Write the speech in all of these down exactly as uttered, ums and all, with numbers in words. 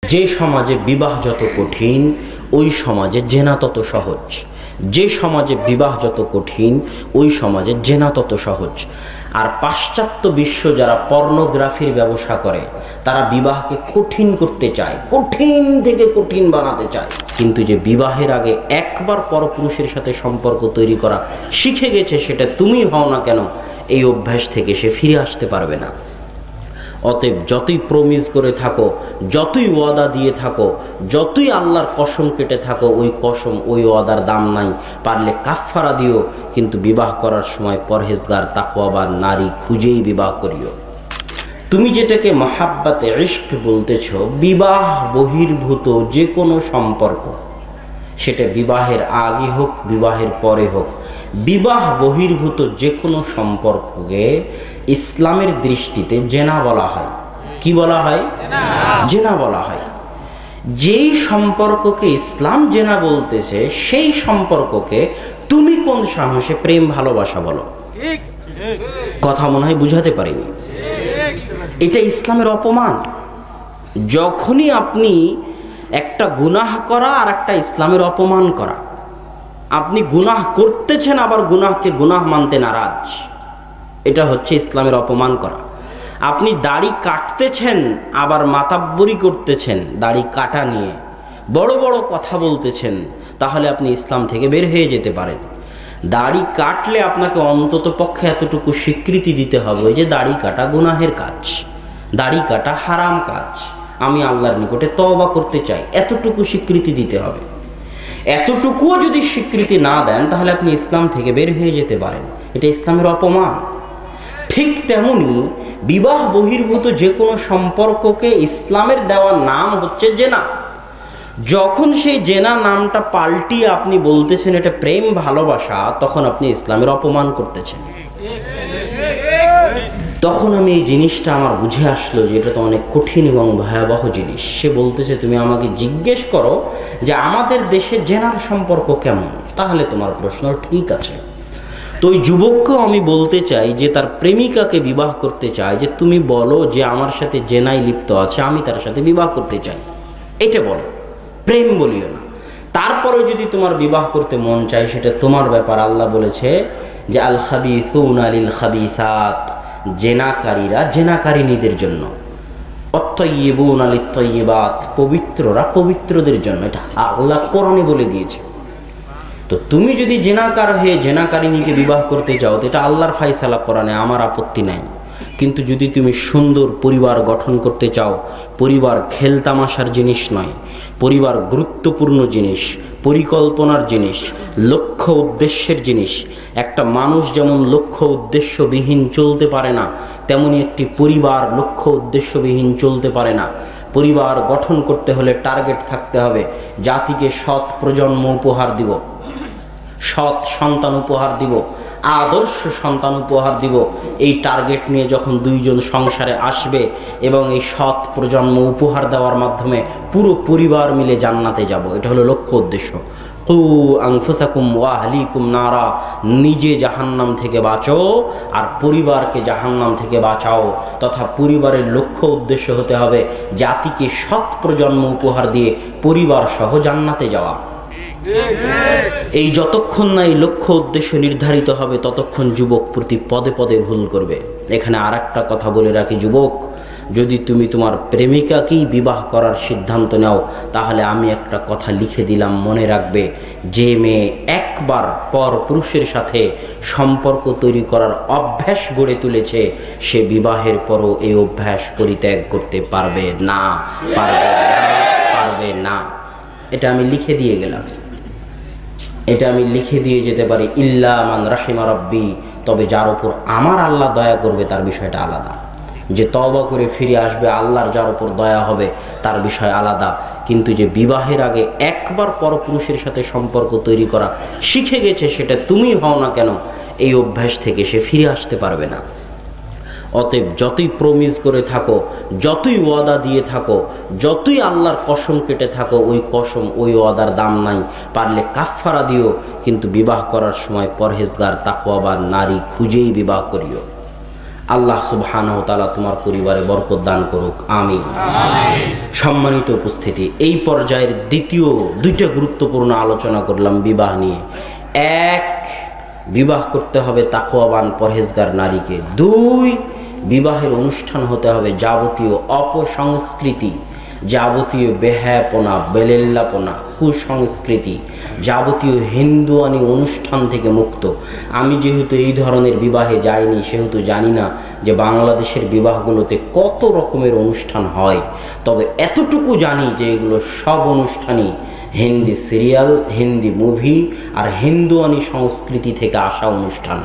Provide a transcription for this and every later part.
যে সমাজে বিবাহ যত কঠিন ওই সমাজে জেনা তত সহজ। যে সমাজে বিবাহ যত কঠিন ওই সমাজে জেনা তত সহজ। আর পাশ্চাত্য বিশ্ব যারা পর্নোগ্রাফির ব্যবসা করে তারা বিবাহকে কঠিন করতে চায়, কঠিন থেকে কঠিন বানাতে চায়। কিন্তু যে বিবাহের আগে একবার পরপুরুষের সাথে সম্পর্ক তৈরি করা শিখে গেছে, সেটা তুমি হও না কেন, এই অভ্যাস থেকে সে ফিরে আসতে পারবে না। অতএব যতই প্রমিস করে থাকো, যতই ওয়াদা দিয়ে থাকো, যতই আল্লাহর কসম কেটে থাকো, ওই কসম ওই ওয়াদার দাম নাই। পারলে কাফফারা দিও, কিন্তু বিবাহ করার সময় পরহেজগার তাকওয়াবান নারী খুঁজেই বিবাহ করিও। তুমি যেটাকে মাহাব্বাতে ইশক বলতেছ, বিবাহ বহির্ভূত যে কোনো সম্পর্ক, সেটা বিবাহের আগে হোক বিবাহের পরে হোক, বিবাহ বহির্ভূত যে কোনো সম্পর্ককে ইসলামের দৃষ্টিতে জেনা বলা হয়। কি বলা হয়? জেনা বলা হয়। যেই সম্পর্ককে ইসলাম জেনা বলতেছে সেই সম্পর্ককে তুমি কোন সাহসে প্রেম ভালোবাসা বলো? কথা মনে হয় বুঝাতে পারিনি। এটা ইসলামের অপমান। যখনই আপনি একটা গুনাহ করা আর একটা ইসলামের অপমান করা, আপনি গুনাহ করতেছেন আবার গুনাহকে গুনাহ মানতে নারাজ, এটা হচ্ছে ইসলামের অপমান করা। আপনি দাড়ি কাটতেছেন আবার মাতাব্বরি করতেছেন দাড়ি কাটা নিয়ে, বড় বড় কথা বলতেছেন, তাহলে আপনি ইসলাম থেকে বের হয়ে যেতে পারেন। দাড়ি কাটলে আপনাকে অন্তত পক্ষে এতটুকু স্বীকৃতি দিতে হবে যে দাড়ি কাটা গুনাহের কাজ, দাড়ি কাটা হারাম কাজ, আমি আল্লাহর নিকটে তওবা করতে চাই, এতটুকু স্বীকৃতি দিতে হবে। এতটুকুও যদি স্বীকৃতি না দেন তাহলে আপনি ইসলাম থেকে বের হয়ে যেতে পারেন। এটা ইসলামের অপমান। ঠিক তেমনি বিবাহ বহির্ভূত যে কোনো সম্পর্ককে ইসলামের দেওয়া নাম হচ্ছে জেনা। যখন সেই জেনা নামটা পাল্টিয়ে আপনি বলতেছেন এটা প্রেম ভালোবাসা, তখন আপনি ইসলামের অপমান করতেছেন। তখন আমি এই জিনিসটা আমার বুঝে আসলো যে এটা তো অনেক কঠিন এবং ভয়াবহ জিনিস। সে বলতেছে তুমি আমাকে জিজ্ঞেস করো যে আমাদের দেশে জেনার সম্পর্ক কেমন, তাহলে তোমার প্রশ্ন ঠিক আছে। তো ওই যুবককেও আমি বলতে চাই যে তার প্রেমিকাকে বিবাহ করতে চায়, যে তুমি বলো যে আমার সাথে জেনায় লিপ্ত আছে, আমি তার সাথে বিবাহ করতে চাই, এটা বলো, প্রেম বলিও না। তারপরে যদি তোমার বিবাহ করতে মন চায় সেটা তোমার ব্যাপার। আল্লাহ বলেছে যে আল খাবিসুনা লিল খাবিসাত, জেনাকারীরা জেনাকারিনীদের জন্য, অত্তাইয়িবুনা লিত-তাইয়িবাত, পবিত্ররা পবিত্রদের জন্য, এটা আল্লাহ কোরআনে বলে দিয়েছে। তো তুমি যদি জেনাকার হয়ে জেনাকারিনীকে বিবাহ করতে চাও তো এটা আল্লাহর ফায়সালা কোরআনে, আমার আপত্তি নাই। কিন্তু যদি তুমি সুন্দর পরিবার গঠন করতে চাও, পরিবার খেলতামাশার জিনিস নয়, পরিবার গুরুত্বপূর্ণ জিনিস, পরিকল্পনার জিনিস, লক্ষ্য উদ্দেশ্যের জিনিস। একটা মানুষ যেমন লক্ষ্য উদ্দেশ্যবিহীন চলতে পারে না, তেমনি একটি পরিবার লক্ষ্য উদ্দেশ্যবিহীন চলতে পারে না। পরিবার গঠন করতে হলে টার্গেট থাকতে হবে, জাতিকে সৎ প্রজন্ম উপহার দিব, সৎ সন্তান উপহার দিব, আদর্শ সন্তান উপহার দিব। এই টার্গেট নিয়ে যখন দুইজন সংসারে আসবে এবং এই সৎ প্রজন্ম উপহার দেওয়ার মাধ্যমে পুরো পরিবার মিলে জান্নাতে যাব, এটা হলো লক্ষ্য উদ্দেশ্য। কু আনফুসাকুম ওয়া আহলিকুম নারা, নিজে জাহান্নাম থেকে বাঁচো আর পরিবারকে জাহান্নাম থেকে বাঁচাও। তথা পরিবারের লক্ষ্য উদ্দেশ্য হতে হবে জাতিকে সৎ প্রজন্ম উপহার দিয়ে পরিবার সহ জান্নাতে যাওয়া। এই যতক্ষণ না এই লক্ষ্য উদ্দেশ্য নির্ধারিত হবে ততক্ষণ যুবক প্রতি পদে পদে ভুল করবে। এখানে আর একটা কথা বলে রাখি, যুবক, যদি তুমি তোমার প্রেমিকাকেই বিবাহ করার সিদ্ধান্ত নাও তাহলে আমি একটা কথা লিখে দিলাম, মনে রাখবে, যে মেয়ে একবার পর পুরুষের সাথে সম্পর্ক তৈরি করার অভ্যাস গড়ে তুলেছে সে বিবাহের পরও এই অভ্যাস পরিত্যাগ করতে পারবে না, পারবে না, পারবে না। এটা আমি লিখে দিয়ে গেলাম, এটা আমি লিখে দিয়ে যেতে পারি। ইল্লা মান রাহিমা রাব্বি, তবে যার উপর আমার আল্লাহ দয়া করবে তার বিষয়টা আলাদা। যে তওবা করে ফিরে আসবে, আল্লাহর যার উপর দয়া হবে তার বিষয় আলাদা। কিন্তু যে বিবাহের আগে একবার পরপুরুষের সাথে সম্পর্ক তৈরি করা শিখে গেছে, সেটা তুমি হও না কেন, এই অভ্যাস থেকে সে ফিরে আসতে পারবে না। অতএব যতই প্রমিস করে থাকো, যতই ওয়াদা দিয়ে থাকো, যতই আল্লাহর কসম কেটে থাকো, ওই কসম ওই ওয়াদার দাম নাই। পারলে কাফফারা দিও, কিন্তু বিবাহ করার সময় পরহেজগার তাকওয়াবান নারী খুঁজেই বিবাহ করিও। আল্লাহ সুবহানাহু ওয়া তাআলা তোমার পরিবারে বরকত দান করুক, আমিন। সম্মানিত উপস্থিতি, এই পর্যায়ের দ্বিতীয় দুইটা গুরুত্বপূর্ণ আলোচনা করলাম বিবাহ নিয়ে। এক, বিবাহ করতে হবে তাকওয়াবান পরহেজগার নারীকে। দুই, বিবাহের অনুষ্ঠান হতে হবে যাবতীয় অপসংস্কৃতি, যাবতীয় বেহায়াপনা, বেলেল্লাপনা, কুসংস্কৃতি, যাবতীয় হিন্দুয়ানি অনুষ্ঠান থেকে মুক্ত। আমি যেহেতু এই ধরনের বিবাহে যাইনি, সেহেতু জানি না যে বাংলাদেশের বিবাহগুলোতে কত রকমের অনুষ্ঠান হয়। তবে এতটুকু জানি যে এগুলো সব অনুষ্ঠানই হিন্দি সিরিয়াল, হিন্দি মুভি আর হিন্দুয়ানি সংস্কৃতি থেকে আসা অনুষ্ঠান।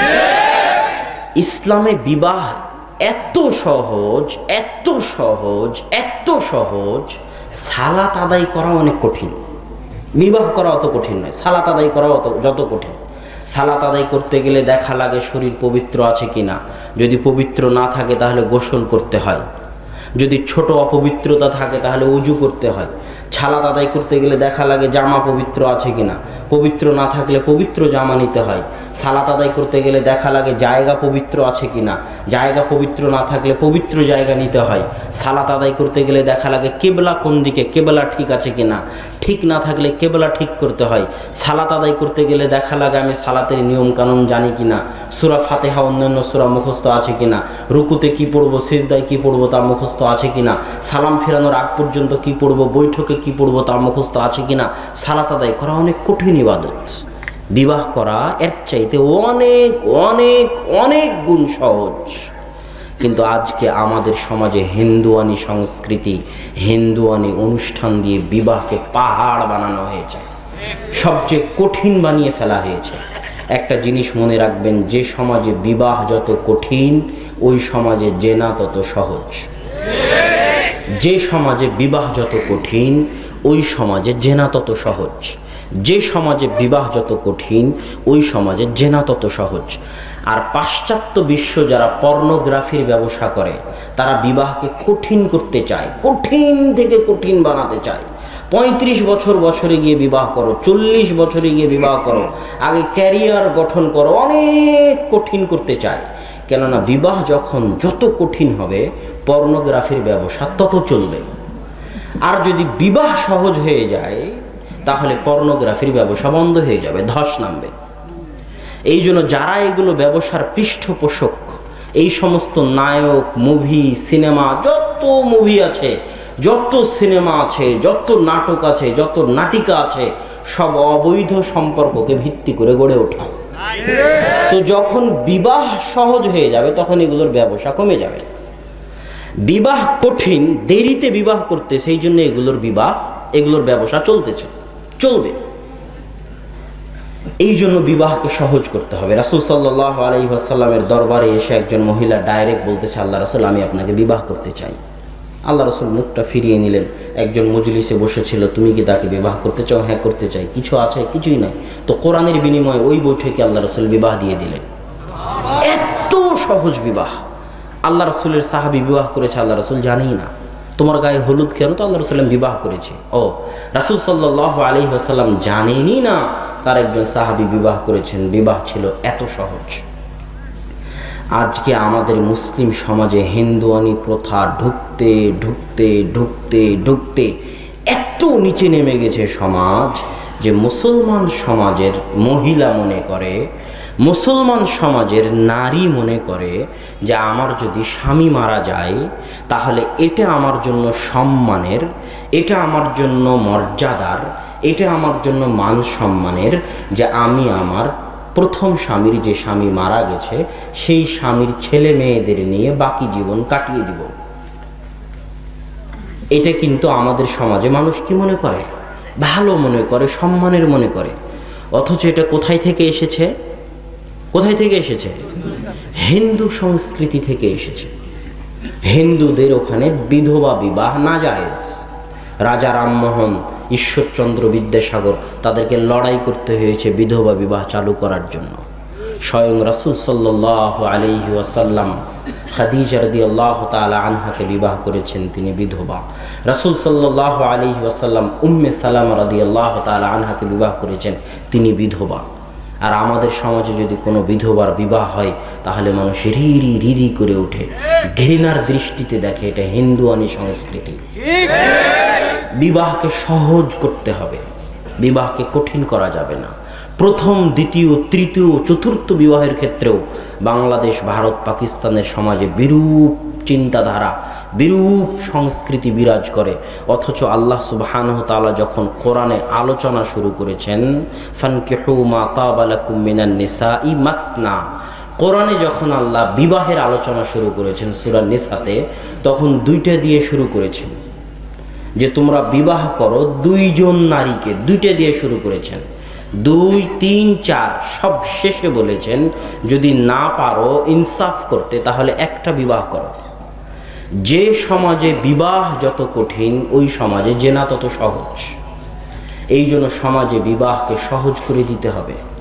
ইসলামে বিবাহ এত সহজ, এত সহজ, এত সহজ, সালাত আদায় করা অনেক কঠিন। বিবাহ করা অত কঠিন নয়, সালাত আদায় করা অত যত কঠিন। সালাত আদায় করতে গেলে দেখা লাগে শরীর পবিত্র আছে কিনা। যদি পবিত্র না থাকে তাহলে গোসল করতে হয়। যদি ছোট অপবিত্রতা থাকে তাহলে উজু করতে হয়। সালাত আদায় করতে গেলে দেখা লাগে জামা পবিত্র আছে কিনা। পবিত্র না থাকলে পবিত্র জামা নিতে হয়। সালাত আদায় করতে গেলে দেখা লাগে জায়গা পবিত্র আছে কিনা। জায়গা পবিত্র না থাকলে পবিত্র জায়গা নিতে হয়। সালাত আদায় করতে গেলে দেখা লাগে কেবলা কোন দিকে, কেবলা ঠিক আছে কিনা। ঠিক না থাকলে কেবলা ঠিক করতে হয়। সালাত আদায় করতে গেলে দেখা লাগে আমি সালাতের নিয়ম কানুন জানি কিনা, সূরা ফাতিহা অন্যান্য সূরা মুখস্থ আছে কিনা, রুকুতে কি পড়বো, সিজদায় কি পড়বো তা মুখস্থ আছে কিনা, সালাম ফেরানোর আগ পর্যন্ত কি পড়বো, বৈঠকে কি পড়বো তা মুখস্থ আছে কিনা। সালাত আদায় করা অনেক কঠিন ইবাদত। বিবাহ করা এর চাইতে অনেক অনেক অনেক গুণ সহজ। কিন্তু আজকে আমাদের সমাজে হিন্দুয়ানি সংস্কৃতি, হিন্দুয়ানি অনুষ্ঠান দিয়ে বিবাহকে পাহাড় বানানো হয়েছে, সবচেয়ে কঠিন বানিয়ে ফেলা হয়েছে। একটা জিনিস মনে রাখবেন, যে সমাজে বিবাহ যত কঠিন ওই সমাজে জেনা তত সহজ। যে সমাজে বিবাহ যত কঠিন ওই সমাজে জেনা তত সহজ। যে সমাজে বিবাহ যত কঠিন ওই সমাজে জেনা তত সহজ। আর পাশ্চাত্য বিশ্ব যারা পর্নোগ্রাফির ব্যবসা করে তারা বিবাহকে কঠিন করতে চায়, কঠিন থেকে কঠিন বানাতে চায়। পঁয়ত্রিশ বছর বছরে গিয়ে বিবাহ করো, চল্লিশ বছরে গিয়ে বিবাহ করো, আগে ক্যারিয়ার গঠন করো, অনেক কঠিন করতে চায়। কেননা বিবাহ যখন যত কঠিন হবে পর্নোগ্রাফির ব্যবসা তত চলবে। আর যদি বিবাহ সহজ হয়ে যায় তাহলে পর্নোগ্রাফির ব্যবসা বন্ধ হয়ে যাবে, ধস নামবে। এই জন্য যারা এগুলো ব্যবসার পৃষ্ঠপোষক, এই সমস্ত নায়ক, মুভি, সিনেমা, যত মুভি আছে, যত সিনেমা আছে, যত নাটক আছে, যত নাটিকা আছে, সব অবৈধ সম্পর্ককে ভিত্তি করে গড়ে ওঠা। তো যখন বিবাহ সহজ হয়ে যাবে তখন এগুলোর ব্যবসা কমে যাবে। বিবাহ কঠিন, দেরিতে বিবাহ করতে, সেই জন্য এগুলোর বিবাহ, এগুলোর ব্যবসা চলতেছে, চলবে। এই জন্য বিবাহকে সহজ করতে হবে। রাসূল সাল্লাল্লাহু আলাইহি ওয়াসাল্লামের দরবারে এসে একজন মহিলা ডাইরেক্ট বলতেছে, আল্লাহ রাসূল, আমি আপনাকে বিবাহ করতে চাই। আল্লাহ রাসূল মুখটা ফিরিয়ে নিলেন। একজন মজলিসে বসেছিল, তুমি কি তাকে বিবাহ করতে চাও? হ্যাঁ, করতে চাই। কিছু আছে? কিছুই নাই। তো কোরআনের বিনিময়ে ওই বৈঠকে আল্লাহ রাসূল বিবাহ দিয়ে দিলেন। এত সহজ বিবাহ। আল্লাহ রাসূলের সাহাবী বিবাহ করেছে, আল্লাহ রাসূল জানেই না। তোমার গায়ে হলুদ কেন? তো আল্লাহ রাসূল বিবাহ করেছে। ও, রাসূল সাল্লাল্লাহু আলাইহি ওয়াসাল্লাম জানেনই না তার একজন সাহাবী বিবাহ করেছেন। বিবাহ ছিল এত সহজ। আজকে আমাদের মুসলিম সমাজে হিন্দুয়ানি প্রথা ঢুকতে ঢুকতে ঢুকতে ঢুকতে এত নিচে নেমে গেছে সমাজ যে মুসলমান সমাজের মহিলা মনে করে, মুসলমান সমাজের নারী মনে করে যে আমার যদি স্বামী মারা যায় তাহলে এটা আমার জন্য সম্মানের, এটা আমার জন্য মর্যাদার, এটা আমার জন্য মান সম্মানের যে আমি আমার প্রথম স্বামীর, যে স্বামী মারা গেছে সেই স্বামীর ছেলে মেয়েদের নিয়ে বাকি জীবন কাটিয়ে দিব। এটা কিন্তু আমাদের সমাজে মানুষ কি মনে করে? ভালো মনে করে, সম্মানের মনে করে। অথচ এটা কোথায় থেকে এসেছে? কোথায় থেকে এসেছে? হিন্দু সংস্কৃতি থেকে এসেছে। হিন্দুদের ওখানে বিধবা বিবাহ নাজায়েজ। রাজা রামমোহন, ঈশ্বরচন্দ্র বিদ্যাসাগর, তাদেরকে লড়াই করতে হয়েছে বিধবা বিবাহ চালু করার জন্য। স্বয়ং রাসূল সাল্লাল্লাহু আলাইহি ওয়াসাল্লাম খাদিজা রাদিয়াল্লাহু তাআলা আনহাকে বিবাহ করেছেন, তিনি বিধবা। রাসূল সাল্লাল্লাহু আলাইহি ওয়াসাল্লাম উম্মে সালামা রাদিয়াল্লাহু তাআলা আনহাকে বিবাহ করেছেন, তিনি বিধবা। আর আমাদের সমাজে যদি কোনো বিধবার বিবাহ হয় তাহলে মানুষ রি রি রি রি করে ওঠে, ঘৃণার দৃষ্টিতে দেখে। এটা হিন্দুয়ানি সংস্কৃতি। বিবাহকে সহজ করতে হবে, বিবাহকে কঠিন করা যাবে না। প্রথম, দ্বিতীয়, তৃতীয়, চতুর্থ বিবাহের ক্ষেত্রেও বাংলাদেশ, ভারত, পাকিস্তানের সমাজে বিরূপ চিন্তাধারা, বিরূপ সংস্কৃতি বিরাজ করে। অথচ আল্লাহ সুবহানাহু তাআলা যখন কোরআনে আলোচনা শুরু করেছেন, ফানকিহু মা তাবা লাকুম মিনান নিসাই মাসনা, কোরআনে যখন আল্লাহ বিবাহের আলোচনা শুরু করেছেন সূরা নিসাতে, তখন দুইটা দিয়ে শুরু করেছেন যে তোমরা বিবাহ করো দুইজন নারীকে, দুইটা দিয়ে শুরু করেছেন। দুই, তিন, চার সব শেষে বলেছেন যদি না পারো ইনসাফ করতে তাহলে একটা বিবাহ করো। যে সমাজে বিবাহ যত কঠিন ওই সমাজে জেনা তত সহজ। এই জন্য সমাজে বিবাহকে সহজ করে দিতে হবে।